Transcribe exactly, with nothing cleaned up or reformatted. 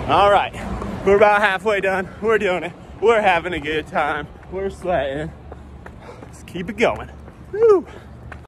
All right, we're about halfway done. We're doing it. We're having a good time. We're sweating. Let's keep it going. Woo.